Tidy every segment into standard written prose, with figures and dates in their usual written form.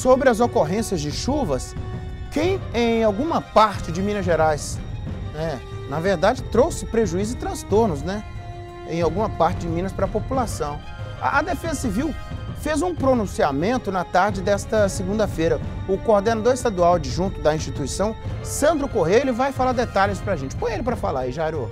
Sobre as ocorrências de chuvas, quem em alguma parte de Minas Gerais, na verdade, trouxe prejuízo e transtornos, em alguma parte de Minas para a população. A Defesa Civil fez um pronunciamento na tarde desta segunda-feira. O coordenador estadual adjunto da instituição, Sandro Correia, ele vai falar detalhes para a gente. Põe ele para falar aí, Jairo.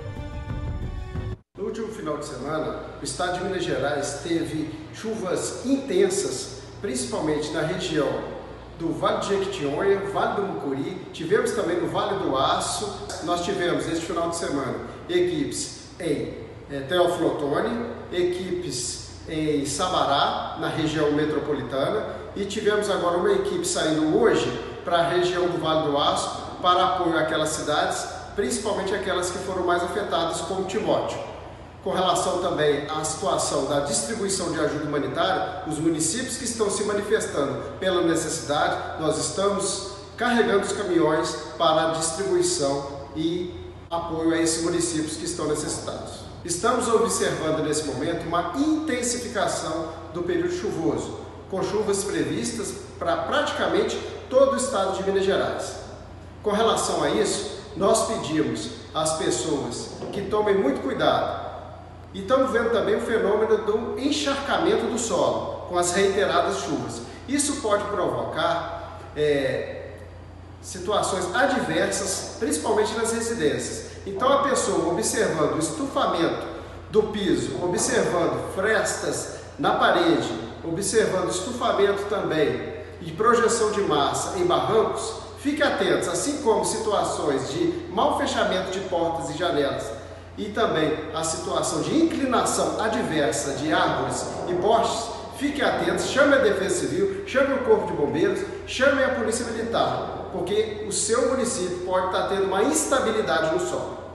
No último final de semana, o estado de Minas Gerais teve chuvas intensas, principalmente na região do Vale de Jequitinhonha, Vale do Mucuri, tivemos também no Vale do Aço. Nós tivemos este final de semana equipes em Teófilo Otoni, equipes em Sabará, na região metropolitana, e tivemos agora uma equipe saindo hoje para a região do Vale do Aço para apoio àquelas cidades, principalmente aquelas que foram mais afetadas, como Timóteo. Com relação também à situação da distribuição de ajuda humanitária, os municípios que estão se manifestando pela necessidade, nós estamos carregando os caminhões para a distribuição e apoio a esses municípios que estão necessitados. Estamos observando nesse momento uma intensificação do período chuvoso, com chuvas previstas para praticamente todo o estado de Minas Gerais. Com relação a isso, nós pedimos às pessoas que tomem muito cuidado. E estamos vendo também o fenômeno do encharcamento do solo, com as reiteradas chuvas. Isso pode provocar situações adversas, principalmente nas residências. Então a pessoa observando o estufamento do piso, observando frestas na parede, observando estufamento também e projeção de massa em barrancos, fique atentos, assim como situações de mau fechamento de portas e janelas, e também a situação de inclinação adversa de árvores e postes, fiquem atentos, chame a Defesa Civil, chame o Corpo de Bombeiros, chame a Polícia Militar, porque o seu município pode estar tendo uma instabilidade no solo.